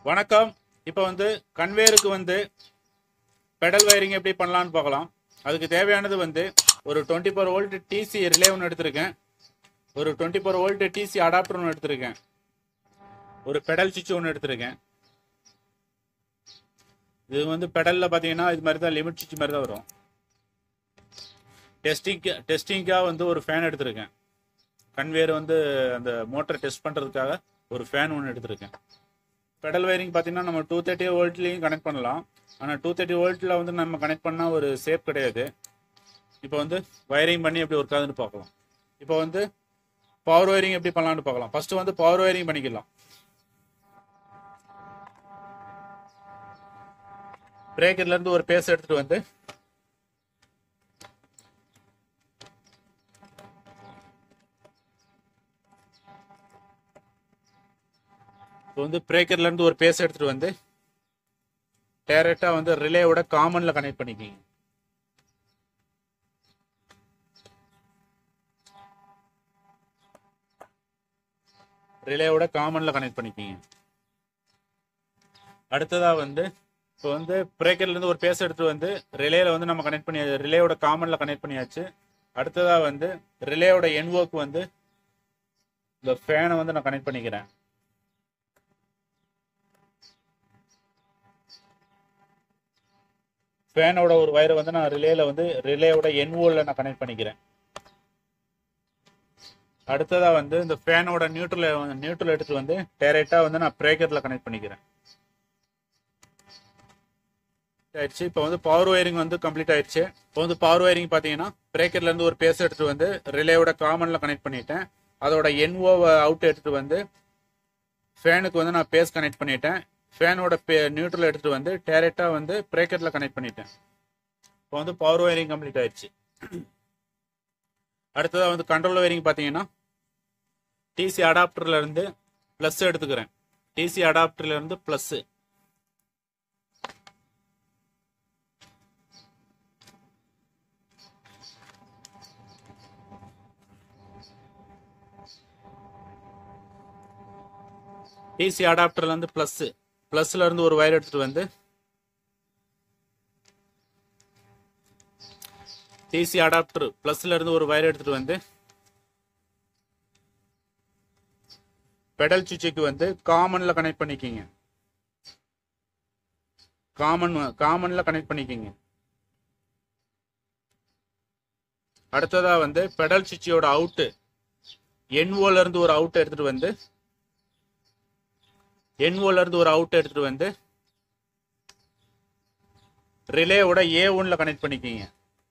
வணக்கம். இப்போ கன்வேயருக்கு pedal wiring எப்படி பண்ணலாம்னு பார்க்கலாம். அதுக்கு தேவையானது ஒரு 24 வோல்ட் டிசி ரிலே ஒன்று எடுத்திருக்கேன். ஒரு 24 வோல்ட் டிசி அடாப்டர் ஒன்று எடுத்திருக்கேன். ஒரு பெடல் சுவிட்ச் ஒன்று எடுத்திருக்கேன். இது பெடல்ல பார்த்தீங்கன்னா இது மாதிரி தான், லிமிட் சுவிட்ச் மாதிரி தான் வரும். டெஸ்டிங்காக ஒரு ஃபேன் எடுத்திருக்கேன். கன்வேயர் அந்த மோட்டர் டெஸ்ட் பண்ணுறதுக்காக ஒரு ஃபேன் ஒன்று எடுத்திருக்கேன். பெடல் வயரிங் பார்த்தீங்கன்னா நம்ம 230 வோல்ட்லேயும் கனெக்ட் பண்ணலாம். ஆனால் 230 வோல்ட்டில் நம்ம கனெக்ட் பண்ணால் ஒரு சேஃப் கிடையாது. இப்போ வயரிங் பண்ணி எப்படி ஒர்க் ஆகுதுன்னு பார்க்கலாம். இப்போ பவர் வயரிங் எப்படி பண்ணலான்னு பார்க்கலாம். ஃபஸ்ட்டு பவர் வயரிங் பண்ணிக்கலாம். பிரேக்கர்லேருந்து ஒரு பேஸ் எடுத்துகிட்டு இப்போ பிரேக்கர்ல இருந்து ஒரு பேஸ் எடுத்துட்டு டைரக்டா ரிலேவோட காமன்ல கனெக்ட் பண்ணிக்கிங்க. ரிலேவோட காமன்ல கனெக்ட் பண்ணிக்கிங்க. அடுத்ததா இப்போ பிரேக்கர்ல இருந்து ஒரு பேஸ் எடுத்து ரிலேல நம்ம கனெக்ட் பண்ணி ரிலேவோட காமன்ல கனெக்ட் பண்ணியாச்சு. அடுத்ததா ரிலேவோட என்வோக்கு இந்த ஃபேனை நான் கனெக்ட் பண்ணிக்கிறேன். ஃபேனோட ஒரு வயரை நான் ரிலேவோட என்வோல நான் கனெக்ட் பண்ணிக்கிறேன். அடுத்ததா இந்த ஃபேனோட நியூட்ரல் எடுத்து டைரக்டா நான் பிரேக்கர்ல கனெக்ட் பண்ணிக்கிறேன். ஆயிடுச்சு. இப்போ பவர் வயரிங் கம்ப்ளீட் ஆயிடுச்சு. இப்போ பவர் வயரிங் பார்த்தீங்கன்னா பிரேக்கர்ல இருந்து ஒரு பேஸ் எடுத்து ரிலேவோட காமன்ல கனெக்ட் பண்ணிட்டேன். அதோட என்ஓ அவுட் எடுத்துட்டு ஃபேனுக்கு நான் பேஸ் கனெக்ட் பண்ணிட்டேன். ஃபேனோட நியூட்ரல் எடுத்துட்டு டைரக்டா பிரேக்கர்ல கனெக்ட் பண்ணிட்டேன். இப்போ பவர் வயரிங் கம்ப்ளீட் ஆயிடுச்சு. அடுத்ததா கண்ட்ரோல் வயரிங் பார்த்தீங்கன்னா டிசி அடாப்டர்ல இருந்து பிளஸ் எடுத்துக்கிறேன். டிசி அடாப்டர்ல இருந்து பிளஸ் டிசி அடாப்டர்ல இருந்து பிளஸ்ல இருந்து ஒரு வயர் எடுத்துட்டு டிசி அடாப்டர் பிளஸ்ல இருந்து ஒரு வயர் எடுத்துட்டு பெடல் சுவிட்சுக்கு காமன்ல கனெக்ட் பண்ணிக்கிங்க. காமன்ல கனெக்ட் பண்ணிக்கிங்க. அடுத்ததா பெடல் சுவிட்சோட அவுட் என்ஓல இருந்து ஒரு அவுட் எடுத்துட்டு ரிலேவோட A1ல கனெக்ட் பண்ணிக்கிங்க.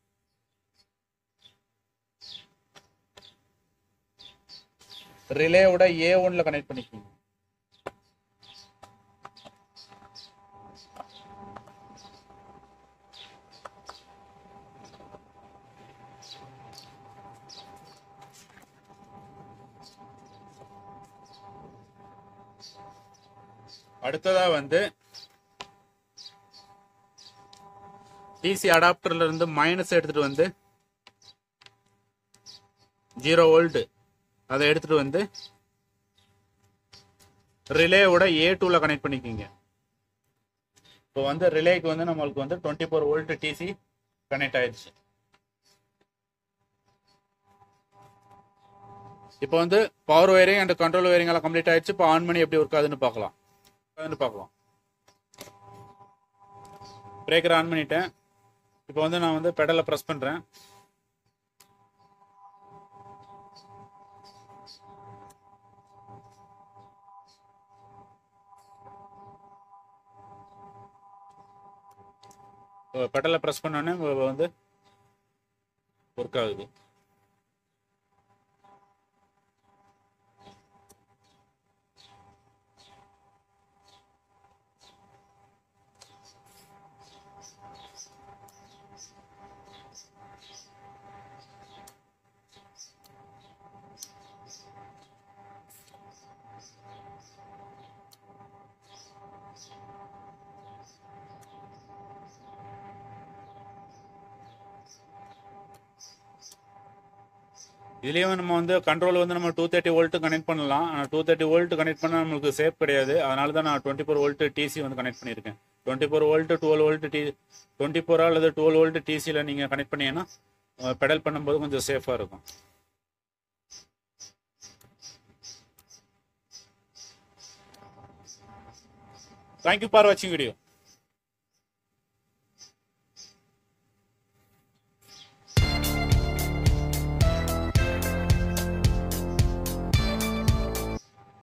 ரிலேவோட A1ல கனெக்ட் பண்ணிக்கிங்க. அடுத்ததா டிசி அடாப்டர்ல இருந்து மைனஸ் எடுத்துட்டு 0 வோல்ட் அதை எடுத்துட்டு ரிலேவோட A2ல கனெக்ட் பண்ணிக்கிங்க. இப்போ ரிலேக்கு நம்மளுக்கு 24 வோல்ட் டிசி கனெக்ட் ஆயிடுச்சு. இப்போ power wiring and control wiring எல்லாம் கம்ப்ளீட் ஆயிடுச்சு. இப்போ ஆன் பண்ணி எப்படி ஒர்க் ஆகுதுன்னு பார்க்கலாம். பிரேக்கர் ஆன் பண்ணிட்டேன். இப்போ நான் பெடலை ப்ரெஸ் பண்றேன். பெடலை ப்ரெஸ் பண்ணோன்னே ஒர்க் ஆகுது. இதுலேயும் நம்ம வந்து கண்ட்ரோல் வந்து நம்ம 230 வோல்ட்டு கனெக்ட் பண்ணலாம். ஆனால் 230 வோல்ட் கனெக்ட் பண்ணால் நம்மளுக்கு சேஃப் கிடையாது. அதனால தான் நான் 24 வோல்ட்டு டிசி வந்து கனெக்ட் பண்ணியிருக்கேன். 24 வோல்ட்டு 12 வோல்ட்டு 24 அல்லது 12 வோல்ட்டு டிசியில் நீங்கள் கனெக்ட் பண்ணீங்கன்னா பெடல் பண்ணும்போது கொஞ்சம் சேஃபாக இருக்கும். Thank you for watching video.